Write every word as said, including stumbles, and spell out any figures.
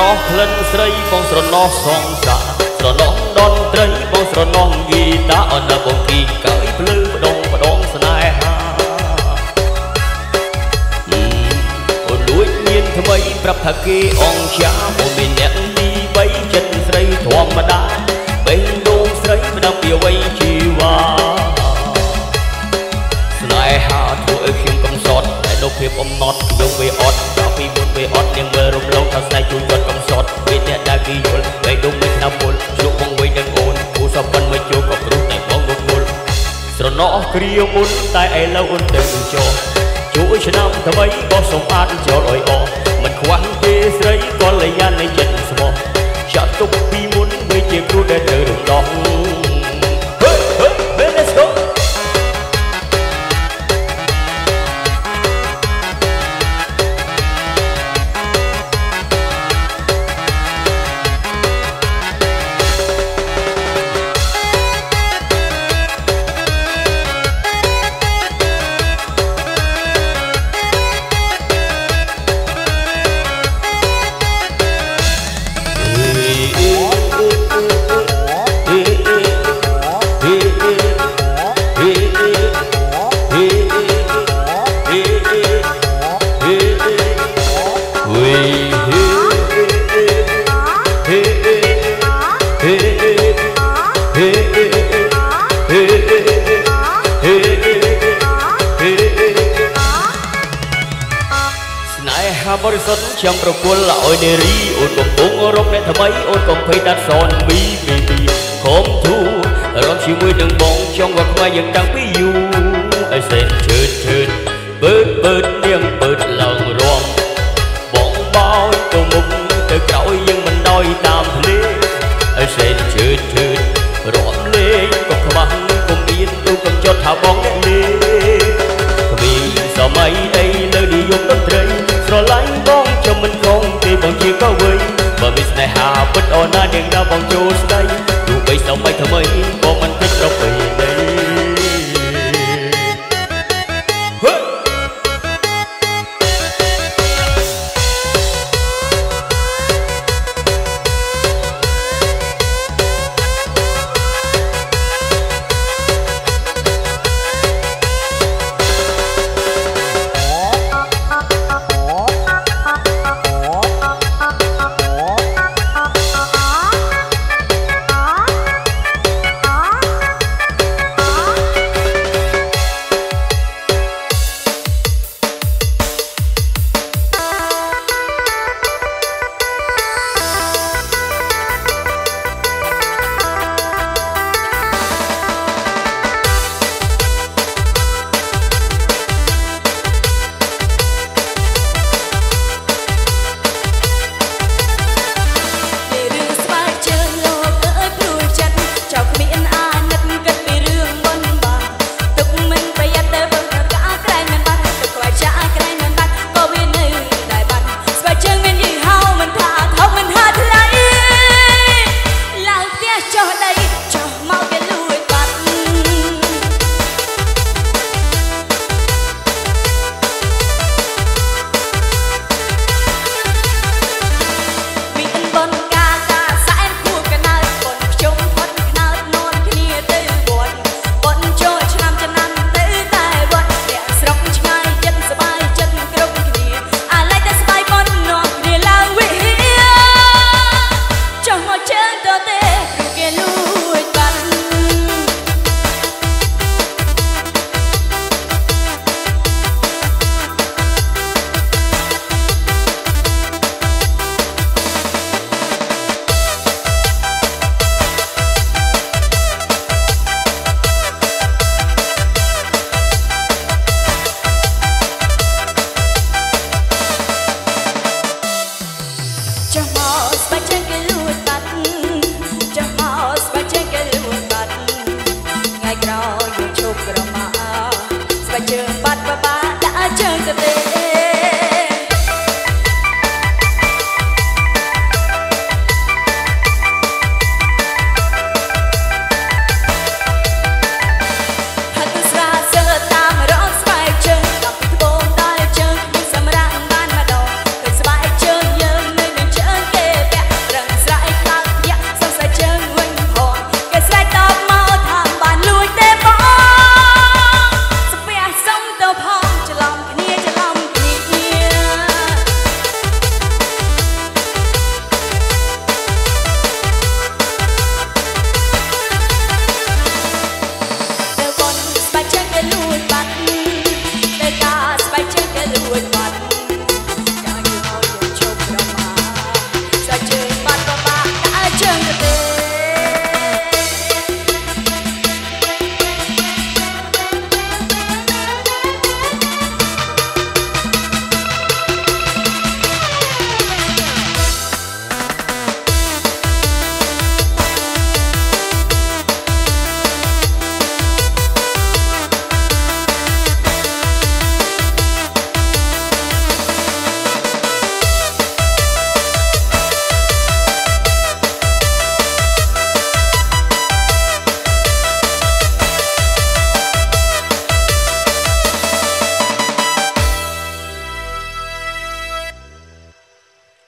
ណោះក្លិនស្រីបងស្រណោះសងសាស្រណោះដនត្រីបងស្រណោះហ្គីតាអនបងគីកៅភ្លឺម្ដងម្ដងស្នេហាអូនលួចមានថ្មីប្រាប់ថាគេអងចាមកមានអ្នកទីបីចិត្តស្រីធម្មតាបេះដូងស្រីមិនដឹងពីអ្វីជីវ៉ាស្នេហាធ្វើឲ្យខ្ញុំកំសត់តែដូចភាពអំណត់យកវាអត់ដល់ពីមុនវាអត់នាងមើលរំលងថាស្នេហ៍ជួយគាត់កំសត់ពេលអ្នកដែលគេយល់បេះដូងមិនណាពុលជក់បងវិញនឹងអូនគូសប៉ុនមកជួក៏ព្រោះតែបងរត់មុលស្រណោះគ្រាមុនតែឥឡូវអូនទៅចោជួយឆ្នាំថ្មីក៏សូមអាចចោលអុយអមិនខ្វះទេស្រីកល្យាណនៃចិត្តស្មោះចាត់ទុកពីមុនវាជាគ្រូដែលត្រូវរំដោះបរិសុទ្ធចាំប្រគល់ឲ្យនារីអូនកំពុងរកអ្នកថ្មីអូនកុំភ័យដាត់សនមីពីពីខំធូរំជាមួយនឹងបងចង់ក៏ខ្វាយយើងតាំងពីយូរឲ្យសេនឈឺឈឺបឺតបឺតនាងបឺតឡើងរំបងបោយទៅមុខទៅក្រោយយើងមិនដោយតាមភ្លេឲ្យសេនឈឺឈឺរំលេងក៏ខ្វះគុំមានទូកំចត់ថាបងអ្នកលេគ្មានសម័យអីលើនិយមតន្ត្រីស្រឡាញ់បងចាំមិនខំទេបងជាក៏វ័យបើមានស្នេហាពិតអូនណានាងដល់បងចូលស្ដីទោះបីសម័យថ្មីក៏មិនភ្លេចប្រពៃណីក្រោយយើងជប់ក្រមាស្បែកជើងបាត់បបាដាក់ជើងទៅទេ